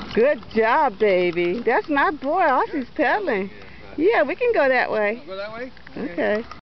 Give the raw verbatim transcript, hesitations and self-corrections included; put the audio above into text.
Good job, baby. That's my boy. Aussie's pedaling. Yeah, we can go that way. Go that way? Okay.